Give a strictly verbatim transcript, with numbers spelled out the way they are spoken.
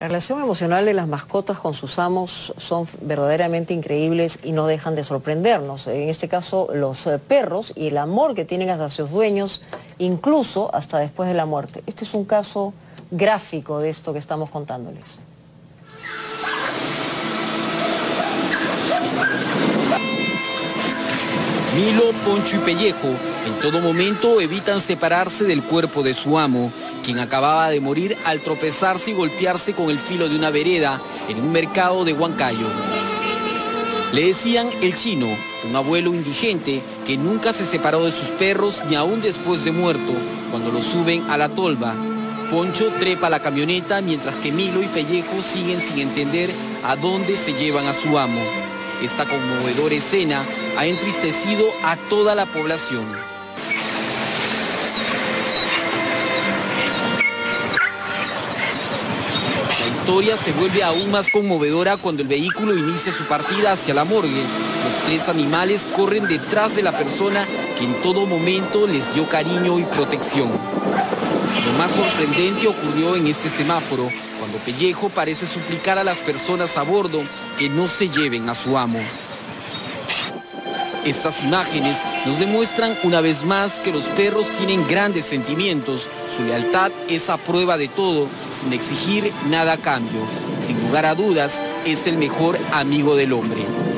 La relación emocional de las mascotas con sus amos son verdaderamente increíbles y no dejan de sorprendernos. En este caso, los perros y el amor que tienen hacia sus dueños, incluso hasta después de la muerte. Este es un caso gráfico de esto que estamos contándoles. Milo, Poncho y Pellejo en todo momento evitan separarse del cuerpo de su amo, quien acababa de morir al tropezarse y golpearse con el filo de una vereda en un mercado de Huancayo. Le decían el Chino, un abuelo indigente que nunca se separó de sus perros ni aún después de muerto, cuando lo suben a la tolva. Poncho trepa a la camioneta mientras que Milo y Pellejo siguen sin entender a dónde se llevan a su amo. Esta conmovedora escena ha entristecido a toda la población. La historia se vuelve aún más conmovedora cuando el vehículo inicia su partida hacia la morgue. Los tres animales corren detrás de la persona que en todo momento les dio cariño y protección. Lo más sorprendente ocurrió en este semáforo, cuando Pellejo parece suplicar a las personas a bordo que no se lleven a su amo. Estas imágenes nos demuestran una vez más que los perros tienen grandes sentimientos. Su lealtad es a prueba de todo, sin exigir nada a cambio. Sin lugar a dudas, es el mejor amigo del hombre.